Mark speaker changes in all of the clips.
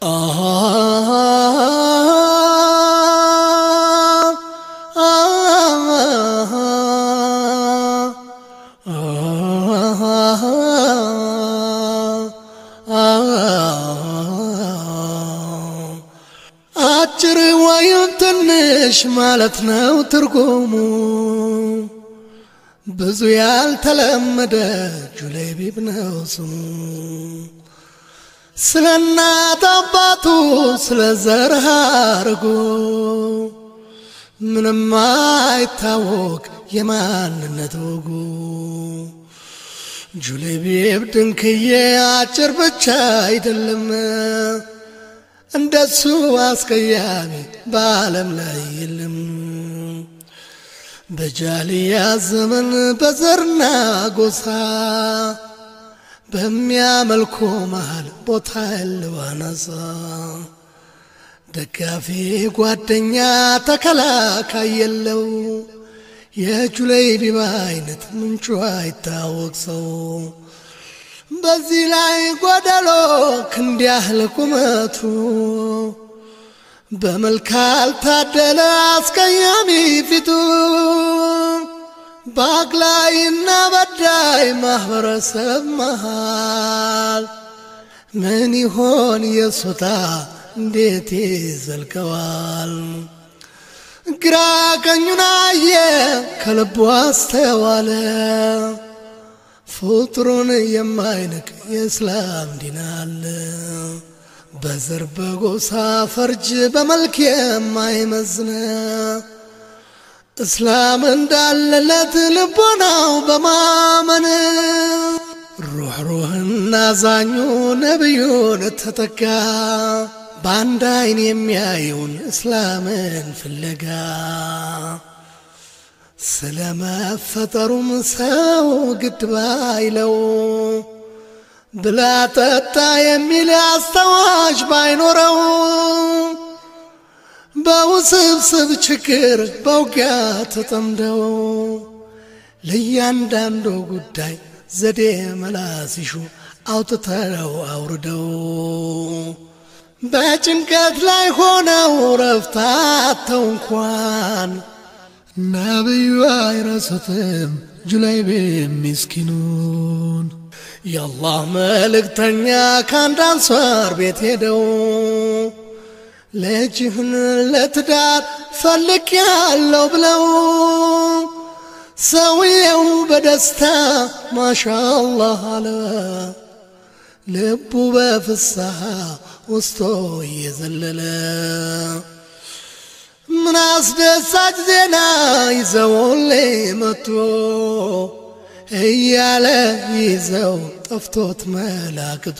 Speaker 1: አጭር ወይም ትንሽ ማለት ነው ትርጉሙ ብዙ ያልተለመደ ጁለይቢብ ነው ስሙ ስለናት አባቱ ስለዘር ሐረጉ ምንም አይታወቅ የማንነት ወጉ ጁለይቢብ ድንክዬ አጭር ብቻ አይደለም እንደሱ አስቀያሚ በዓለም ላይ የለም በጃሊያ ዘመን በዘርና ጎሳ በሚያመልኩ መሃል ቦታ ያለው አናሳ ደጋፊ ጓደኛ ተከላካይ የለው የጁለይቢብ አይነት ምንጩ አይታወቅ ሰው በዚህ ላይ ጎደሎ ክንድ ያህል ቁመቱ በመልካል ታደለ አስቀያሚ ፊቱ ባግላይና በዳይ ማህበረሰብ መሃል ምን ይሆን የሱታ እንዴት ይዘልቀዋል ግራ ቀኙን አየ ከልቡ አስተዋለ ፍጡሩን የማይንቅ የእስላም ዲን አለ በዘር በጎሳ ፈርጅ በመልክ የማይመዝን እስላም እንዳለለት ልቦናው በማመን ሩህሩህና ዛኙ ነብዩን ተተካ በአንድ አይን የሚያየውን እስላምን ፍለጋ ስለመፈጠሩም ሰው ግድ ባይለው ብላ ጠጣ የሚል አስተዋሽ ባይኖረው በውስብስብ ችግር በውጊያ ተጠምደው ለእያንዳንዱ ጉዳይ ዘዴ መላሲሹ አውጥተው አውርደው በጭንቀት ላይ ሆነው ረፍታተው እንኳን ነብዩ አይረሱትም ጁለይቢብ ምስኪኑን የአላህ መልእክተኛ ከአንድ አንሷር ቤት ሄደው ልጅህን ለትዳር ፈልጌያለሁ ብለው ሰውየው በደስታ ማሻአላህ አለ ልቡ በፍስሐ ውስጡ እየዘለለ ምን አስደሳች ዜና ይዘውልኝ መጡ እያለ ይዘው ጠፍቶት መላክቶ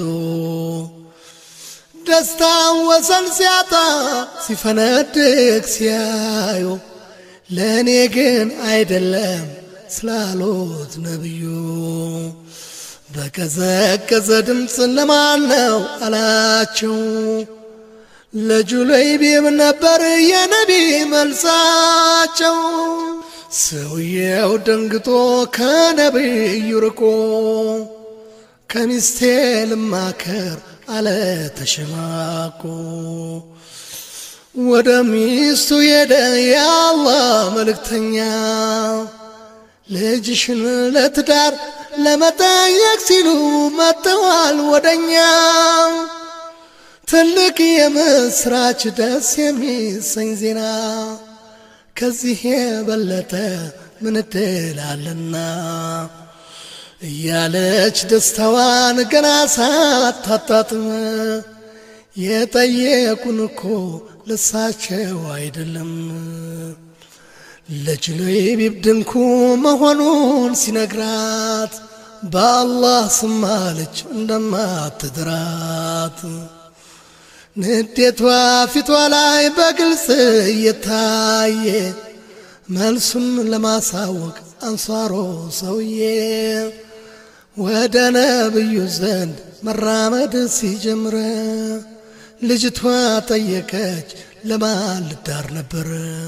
Speaker 1: ደስታ ወሰን ሲያጣ ሲፈነድቅ ሲያዩ ለኔ ግን አይደለም ስላሉት ነብዩ በቀዘቀዘ ድምፅ ለማን ነው አላቸው ለጁለይቢብ ነበር የነቢ መልሳቸው ሰውየው ደንግጦ ከነብዩ ርቆ ከሚስቴ ልማከር አለ ተሸማቆ ወደ ሚስቱ ሄደ የአላህ መልእክተኛ ልጅሽን ለትዳር ለመጠየቅ ሲሉ መጥተዋል ወደኛ ትልቅ የምስራች ደስ የሚሰኝ ዜና ከዚህ የበለጠ ምን እድል አለና እያለች ደስታዋን ገና ሳታጣጥም የጠየቁን እኮ ለሳቸው አይደለም ለጁለይቢብ ድንኩ መሆኑን ሲነግራት በአላህ ስም አለች እንደማትድራት ንዴቷ ፊቷ ላይ በግልጽ እየታየ መልሱን ለማሳወቅ አንሷሮ ሰውዬ ወደ ነብዩ ዘንድ መራመድ ሲጀምር ልጅቷ ጠየቀች ለማን ልዳር ነበር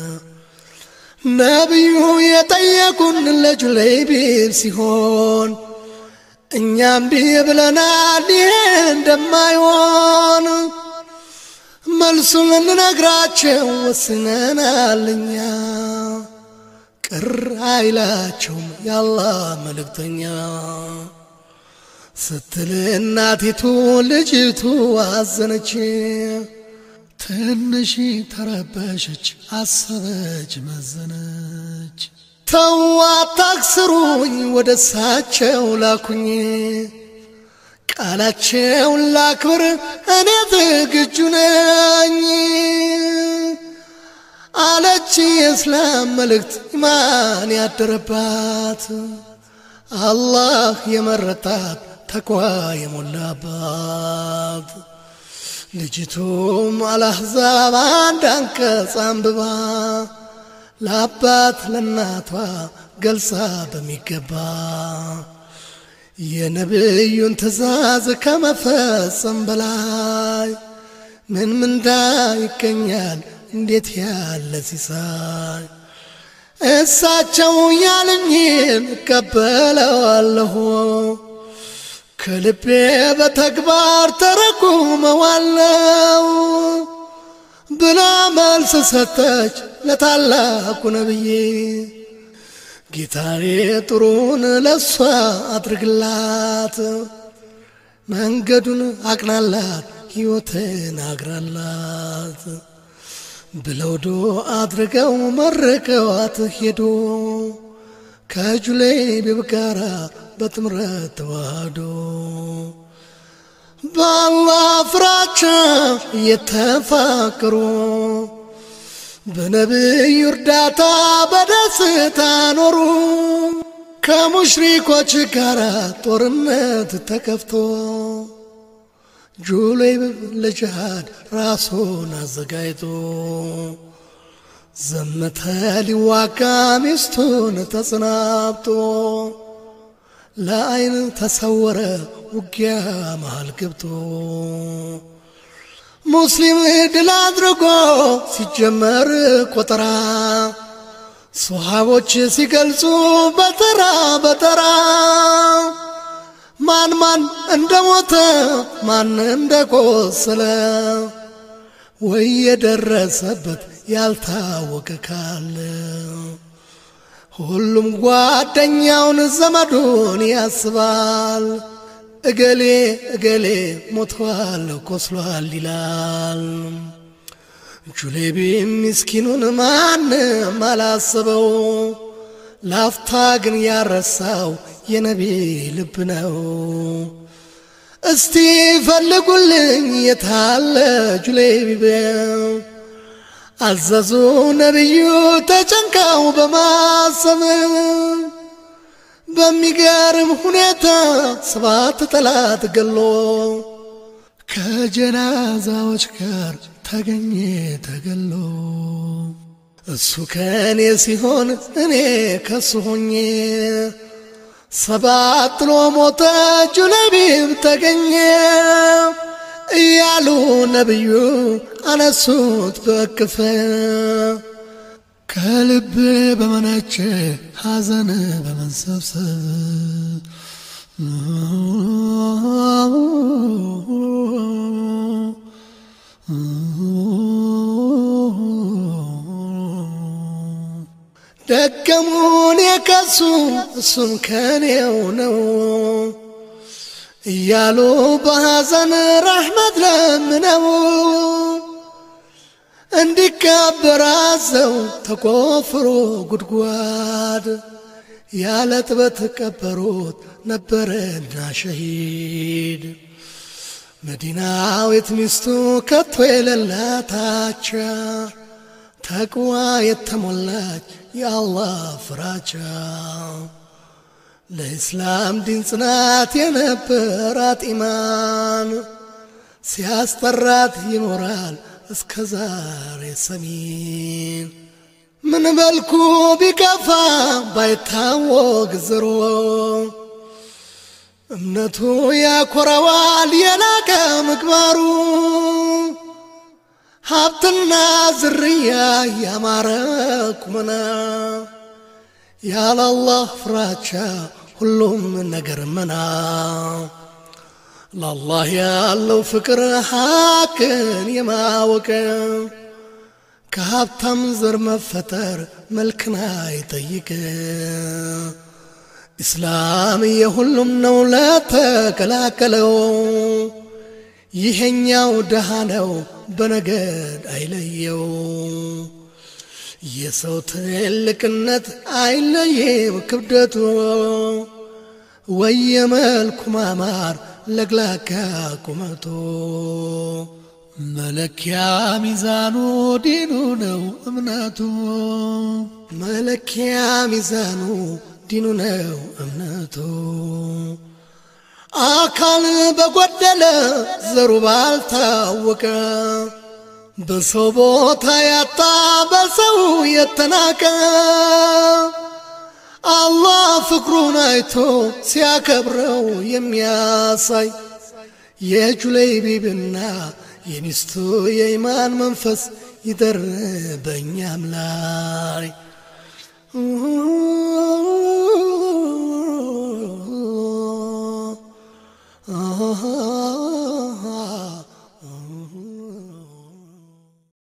Speaker 1: ነብዩ የጠየቁን ለጁለይቢብ ሲሆን እኛም ብለናል እንደማይሆን መልሱን ልንነግራቸው ወስነናልኛ ቅር አይላቸውም ያአላህ መልእክተኛ ስትል እናቲቱ ልጅቱ አዘነች ትንሽ ተረበሸች አሰበች መዘነች ተው አታክስሩኝ ወደ እሳቸው ላኩኝ ቃላቸውን ላክብር እኔ ዝግጁ ነኝ አለች የእስላም መልእክት ኢማን ያደረባት አላህ የመረጣት ተቅዋ የሞላባት ልጅቱም አልአሕዛብ አንድ አንቀጽ አንብባ ለአባት ለእናቷ ገልጻ በሚገባ የነብዩን ትእዛዝ ከመፈጸም በላይ ምን ምንዳ ይገኛል እንዴት ያለ ሲሳይ እሳቸው ያሉኝን እቀበለዋለሁ ከልቤ በተግባር ተረጉመዋለሁ ብላ መልስ ሰጠች ለታላቁ ነብይ ጌታዬ ጥሩን ለሷ አድርግላት መንገዱን አቅናላት ሕይወትን አግራላት ብለው ዱዓ አድርገው መርቀዋት ሄዱ ከጁለይቢብ ጋራ በጥምረት ተዋህዶ በአላህ ፍራቻ እየተፋቀሩ በነብዩ እርዳታ በደስታ ኖሩ ከሙሽሪኮች ጋር ጦርነት ተከፍቶ ጁለይቢብ ለጂሃድ ራሱን አዘጋጅቶ ዘመተ ሊዋጋ ሚስቱን ተጽናብቶ ለአይን ተሰወረ ውጊያ መሃል ገብቶ ሙስሊም ድል አድርጎ ሲጀመር ቆጠራ ሱሐቦች ሲገልጹ በተራ በተራ ማን እንደሞተ ማን እንደቆሰለ ወይ የደረሰበት ያልታወቀ ካለ ሁሉም ጓደኛውን ዘመዱን ያስባል እገሌ እገሌ ሞቷል ቆስሏል ይላል ጁለይቢብ ምስኪኑን ማንም አላሰበው ላፍታ ግን ያረሳው የነቢ ልብ ነው እስቲ ፈልጉልኝ የታለ ጁለይቢብ አዘዙ ነብዩ ተጨንቀው በማሰብ በሚገርም ሁኔታ 7 ጠላት ገሎ ከጀናዛዎች ጋር ተገኘ ተገሎ እሱ ከኔ ሲሆን እኔ ከሱ ሆኜ 7 ጥሎ ሞተ ጁለይቢብ ተገኘ እያሉ ነብዩ አነሱት በክፈ ከልብ በመነጨ ሐዘን በመንሰብሰብ ደገሙን የከሱ እሱም ከኔው ነው እያሉ በሐዘን ረሕመት ለምነው እንዲቀበር አዘው ተቆፍሮ ጉድጓድ ያለ ጥበት ቀበሩት ነበረ ናሸሂድ መዲናዊት ሚስቱ ከቶ የሌላታቻ ተቅዋ የተሞላች የአላህ ፍራቻ ለእስላም ዲን ጽናት የነበራት ኢማን ሲያስጠራት ይኖራል እስከ ዛሬ ሰሚን ምን መልኩ ቢከፋ ባይታወቅ ዘሮ እምነቱ ያኮራዋል የላቀ ምግባሩ ሀብትና ዝርያ ያማረ ቁመና ያለ አላህ ፍራቻ ሁሉም ነገር መና لله ያለው ፍቅር ሐቅን የማወቅ ከሀብታም ዘር መፈጠር መልክን አይጠይቅ እስላም የሁሉም ነው ለተከላከለው ይሄኛው ደሃ ነው በነገድ አይለየው የሰው ትልቅነት አይለየው ክብደቱ ወየመልኩ ማማር ለግላካ ቁመቱ መለኪያ ሚዛኑ ዲኑ ነው እምነቱ መለኪያ ሚዛኑ ዲኑ ነው እምነቱ አካል በጎደለ ዘሩ ባልታወቀ በሰው ቦታ ያጣ በሰው የተናቀ አላህ ፍቅሩን አይቶ ሲያከብረው የሚያሳይ የጁለይቢብና የሚስቱ የኢማን መንፈስ ይደር በእኛም ላይ